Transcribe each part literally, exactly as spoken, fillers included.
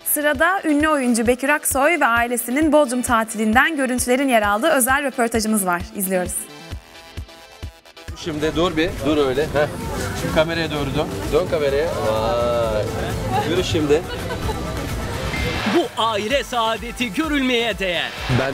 Sırada ünlü oyuncu Bekir Aksoy ve ailesinin Bodrum tatilinden görüntülerin yer aldığı özel röportajımız var. İzliyoruz. Şimdi dur bir, dur öyle. Heh. Şimdi kameraya doğru dön. Dön kameraya. Vay. Yürü şimdi. Bu aile saadeti görülmeye değer. Ben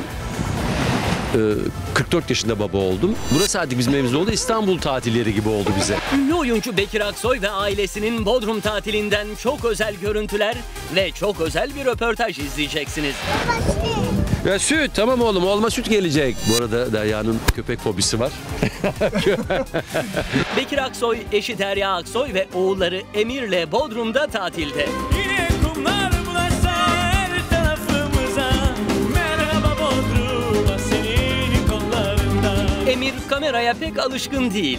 kırk dört yaşında baba oldum. Burası artık bizim evimiz oldu. İstanbul tatilleri gibi oldu bize. Ünlü oyuncu Bekir Aksoy ve ailesinin Bodrum tatilinden çok özel görüntüler ve çok özel bir röportaj izleyeceksiniz. Ya süt, tamam oğlum, olma süt gelecek. Bu arada Derya'nın köpek fobisi var. Bekir Aksoy, eşi Derya Aksoy ve oğulları Emir'le Bodrum'da tatilde. Yine kumlar bulaşsa her tarafımıza. Merhaba Bodrum, senin kollarında. Emir kameraya pek alışkın değil.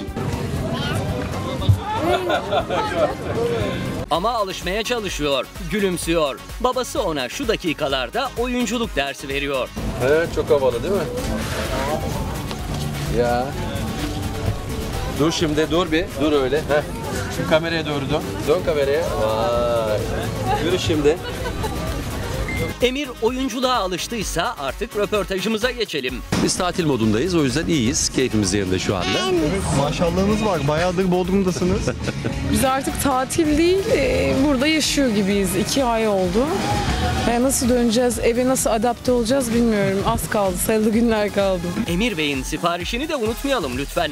Ama alışmaya çalışıyor, gülümsüyor. Babası ona şu dakikalarda oyunculuk dersi veriyor. Evet, çok havalı değil mi? Ya. Dur şimdi, dur bir, dur öyle. Heh. Şimdi kameraya doğru dön. Dön kameraya. Vay. Yürü şimdi. Emir oyunculuğa alıştıysa artık röportajımıza geçelim. Biz tatil modundayız, o yüzden iyiyiz. Keyfimiz yerinde şu anda. Maşallahınız var. Bayağıdır Bodrum'dasınız. Biz artık tatil değil, e, burada yaşıyor gibiyiz. İki ay oldu. E, nasıl döneceğiz, eve nasıl adapte olacağız bilmiyorum. Az kaldı, sayılı günler kaldı. Emir Bey'in siparişini de unutmayalım lütfen.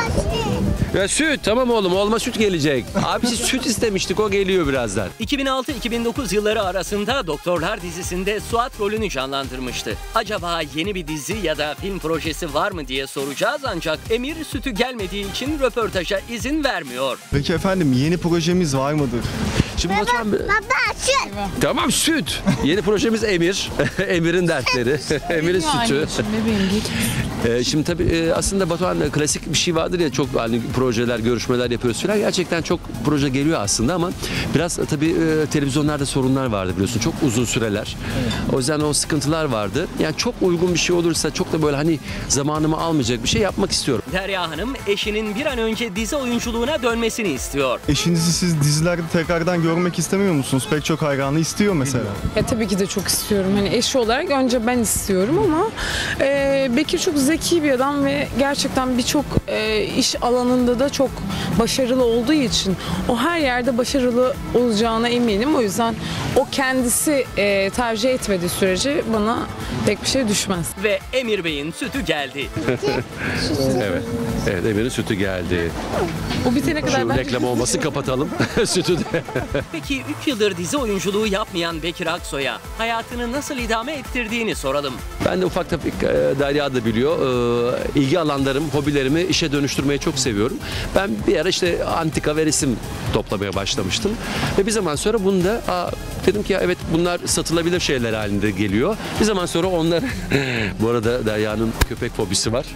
Ya süt, tamam oğlum, olma süt gelecek. Abi siz süt istemiştik, o geliyor birazdan. iki bin altı iki bin dokuz yılları arasında Doktorlar dizisinde Suat rolünü canlandırmıştı. Acaba yeni bir dizi ya da film projesi var mı diye soracağız, ancak Emir sütü gelmediği için röportaja izin vermiyor. Peki efendim, yeni projemiz var mıdır? Şimdi Batuhan... Baba süt. Tamam süt. Yeni projemiz Emir. Emir'in dertleri. Emir'in sütü. Ee, şimdi tabii e, aslında Batuhan, klasik bir şey vardır ya, çok hani projeler, görüşmeler yapıyoruz falan. Gerçekten çok proje geliyor aslında ama biraz tabii e, televizyonlarda sorunlar vardı biliyorsun. Çok uzun süreler. Evet. O yüzden o sıkıntılar vardı. Yani çok uygun bir şey olursa, çok da böyle hani zamanımı almayacak bir şey yapmak istiyorum. Derya Hanım eşinin bir an önce dizi oyunculuğuna dönmesini istiyor. Eşinizi siz dizilerde tekrardan görmek istemiyor musunuz? Pek çok hayranı istiyor mesela. Ya tabii ki de çok istiyorum. Hani eşi olarak önce ben istiyorum ama e, Bekir çok zeki bir adam ve gerçekten birçok e, iş alanında da çok başarılı olduğu için o her yerde başarılı olacağına eminim. O yüzden o kendisi e, tercih etmediği sürece bana pek bir şey düşmez. Ve Emir Bey'in sütü geldi. Evet. Evet, Emir'in sütü geldi. O bitene kadar Şu ben... reklam olması kapatalım. Sütü de. Peki üç yıldır dizi oyunculuğu yapmayan Bekir Aksoy'a hayatını nasıl idame ettirdiğini soralım. Ben de ufak tefek, e, Derya da biliyor, e, ilgi alanlarım, hobilerimi işe dönüştürmeyi çok seviyorum. Ben bir ara işte antika ve resim toplamaya başlamıştım. Ve bir zaman sonra bunu da aa, dedim ki ya evet, bunlar satılabilir şeyler halinde geliyor. Bir zaman sonra onlar... Bu arada Derya'nın köpek fobisi var.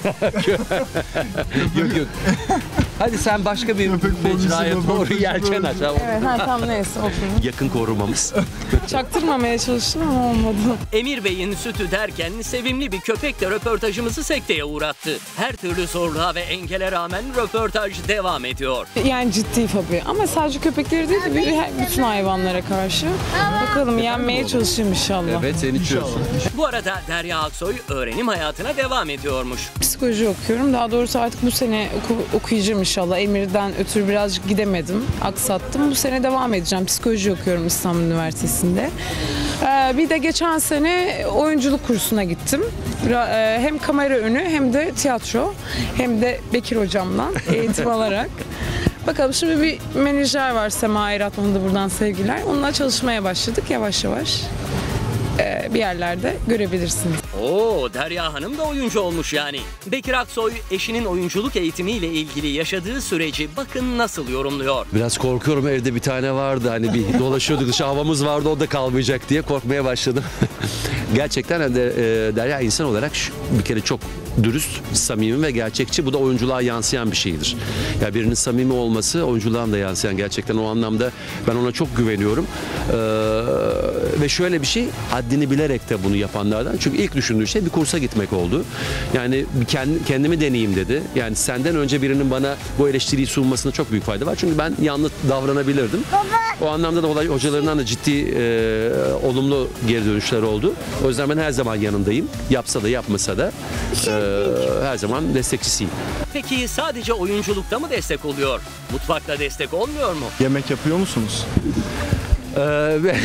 Yok yok. Hadi sen başka bir mecraya doğru yelken aç. Evet, ha, tamam neyse oturun. Yakın korumamız. Çaktırmamaya çalıştım ama olmadı. Emir Bey'in sütü derken sevimli bir köpek de röportajımızı sekteye uğrattı. Her türlü zorluğa ve engele rağmen röportaj devam ediyor. Yani ciddi fobi ama sadece köpekleri değil de bütün hayvanlara karşı. Bakalım yenmeye çalışayım inşallah. Evet, seni içiyorsun. Bu arada Derya Aksoy öğrenim hayatına devam ediyormuş. Psikoloji okuyorum. Daha doğrusu artık bu sene oku, okuyacağım inşallah. Emir'den ötürü birazcık gidemedim. Aksattım. Bu sene devam edeceğim. Psikoloji okuyorum İstanbul Üniversitesi'nde. Ee, bir de geçen sene oyunculuk kursuna gittim. Hem kamera önü hem de tiyatro. Hem de Bekir hocamdan eğitim alarak. Bakalım, şimdi bir menajer var, Sema Erat, ona da buradan sevgiler. Onunla çalışmaya başladık yavaş yavaş. Ee, bir yerlerde görebilirsiniz. Oo, Derya Hanım da oyuncu olmuş yani. Bekir Aksoy eşinin oyunculuk eğitimiyle ilgili yaşadığı süreci bakın nasıl yorumluyor. Biraz korkuyorum, evde bir tane vardı, hani bir dolaşıyorduk, dışı havamız vardı, o da kalmayacak diye korkmaya başladım. Gerçekten de e, Derya insan olarak bir kere çok dürüst, samimi ve gerçekçi. Bu da oyunculuğa yansıyan bir şeydir. Ya yani birinin samimi olması oyunculuğa da yansıyan, gerçekten o anlamda ben ona çok güveniyorum. Ee, ve şöyle bir şey, haddini bilerek de bunu yapanlardan. Çünkü ilk düşündüğü şey bir kursa gitmek oldu. Yani bir kendi, kendimi deneyeyim dedi. Yani senden önce birinin bana bu eleştiriyi sunmasına çok büyük fayda var. Çünkü ben yanlış davranabilirdim. O anlamda da olay hocalarından da ciddi e, olumlu geri dönüşler oldu. O yüzden ben her zaman yanındayım. Yapsa da yapmasa da e, her zaman destekçisiyim. Peki sadece oyunculukta mı destek oluyor? Mutfakta destek olmuyor mu? Yemek yapıyor musunuz? Ee, ve-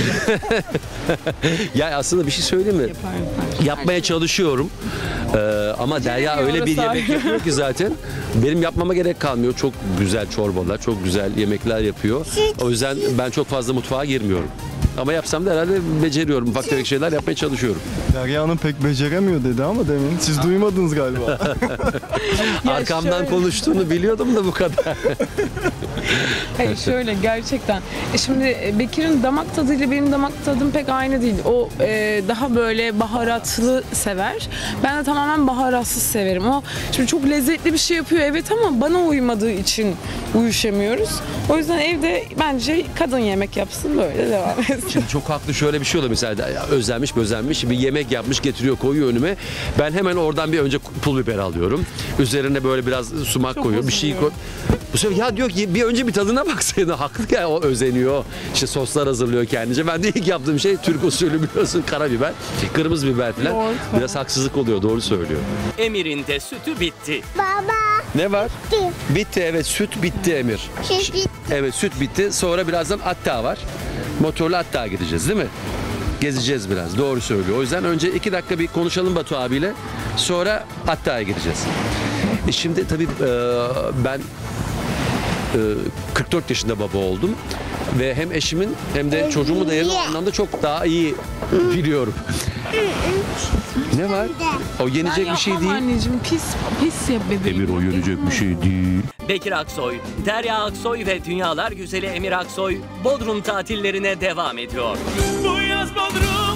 ya aslında bir şey söyleyeyim mi? Yapar, yapar. Yapmaya çalışıyorum. Ee, ama Derya öyle bir orası yemek ayrı. yapıyor ki zaten benim yapmama gerek kalmıyor. Çok güzel çorbalar, çok güzel yemekler yapıyor. O yüzden ben çok fazla mutfağa girmiyorum. Ama yapsam da herhalde beceriyorum. Ufak tefek şeyler yapmaya çalışıyorum. Derya Hanım pek beceremiyor dedi ama demin. Siz duymadınız galiba. Arkamdan şöyle- konuştuğunu biliyordum da bu kadar. Hayır şöyle gerçekten. E şimdi e, Bekir'in damak tadıyla benim damak tadım pek aynı değil. O e, daha böyle baharatlı sever. Ben de tamamen baharatsız severim. O şimdi çok lezzetli bir şey yapıyor evet ama bana uymadığı için uyuşamıyoruz. O yüzden evde bence kadın yemek yapsın böyle devam etsin. Şimdi çok haklı, şöyle bir şey oluyor mesela, ya özenmiş özenmiş bir yemek yapmış getiriyor koyuyor önüme. Ben hemen oradan bir önce pul biber alıyorum. Üzerine böyle biraz sumak Çok koyuyor. Bir şey koy. Bu sefer ya diyor ki bir önce bir tadına baksaydın. Haklı ya, o özeniyor. İşte soslar hazırlıyor kendince. Ben de ilk yaptığım şey Türk usulü biliyorsun, karabiber, kırmızı biber falan. Yoğurt falan. Biraz haksızlık oluyor, doğru söylüyor. Emir'in de sütü bitti. Baba. Ne var? Bitti. Bitti evet, süt bitti Emir. Süt bitti. Evet süt bitti. Sonra birazdan Atta var. Motorlu Atta'ya gideceğiz değil mi? Gezeceğiz biraz. Doğru söylüyor. O yüzden önce iki dakika bir konuşalım Batu abiyle. Sonra Atta'ya gideceğiz. E şimdi tabii e, ben e, kırk dört yaşında baba oldum. Ve hem eşimin hem de çocuğumun da yerini o anlamda çok daha iyi biliyorum. Ne var? O yenecek bir şey Yapmam değil. anneciğim pis pis yap bebeğim. Emir o yenecek bir şey değil. Bekir Aksoy, Derya Aksoy ve dünyalar güzeli Emir Aksoy Bodrum tatillerine devam ediyor. Bu yaz Bodrum